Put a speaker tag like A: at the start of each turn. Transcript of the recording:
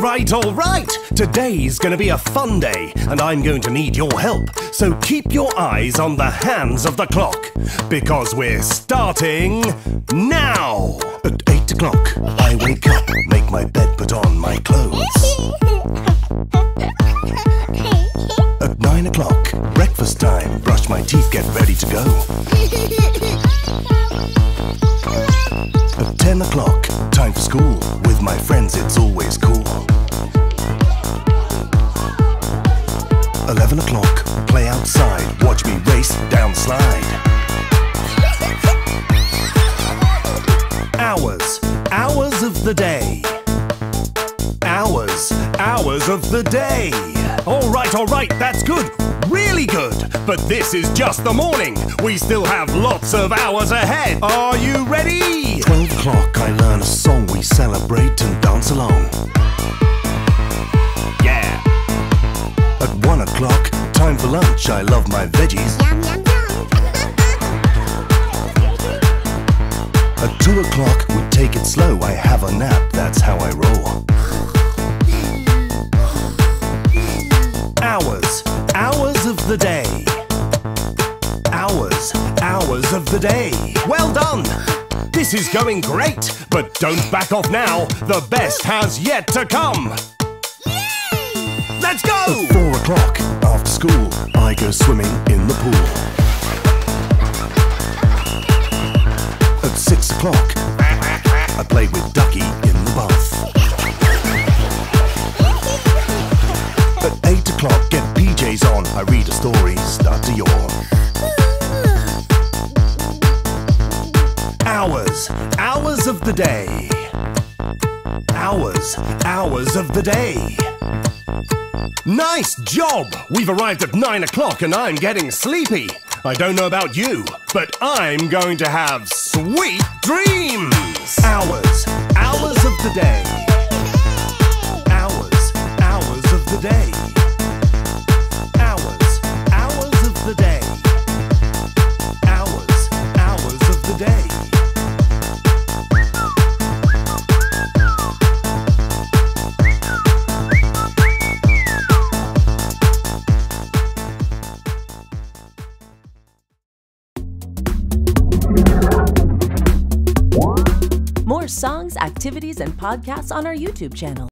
A: all right! Today's gonna be a fun day, and I'm going to need your help. So keep your eyes on the hands of the clock, because we're starting now! At 8 o'clock, I wake up, make my bed, put on my clothes. At 9 o'clock, breakfast time, brush my teeth, get ready to go. At 10 o'clock, time for school. With my friends, it's always cool. 11 o'clock, play outside. Watch me race down slide. Hours of the day. Hours of the day. All right, that's good. Really good. But this is just the morning. We still have lots of hours ahead. Are you ready? 12 o'clock, I learn a song. We celebrate and dance along. Yeah. At 1 o'clock, time for lunch. I love my veggies.
B: Yum, yum, yum.
A: At 2 o'clock, we take it slow. I have a nap, that's how I roll. Hours of the day. Hours of the day. Well done! This is going great, but don't back off now. The best has yet to come.
B: Yay!
A: Let's go!
B: At
A: 4 o'clock, after school, I go swimming in the pool. At 6 o'clock, I play with Ducky in the bath. At 8 o'clock, get PJs on. I read a story, start to yawn. Hours of the day. Hours of the day. Nice job! We've arrived at 9 o'clock and I'm getting sleepy. I don't know about you, but I'm going to have sweet dreams! Hours of the day. Hours of the day. Hours of the day. Hours of the day.
C: More songs, activities, and podcasts on our YouTube channel.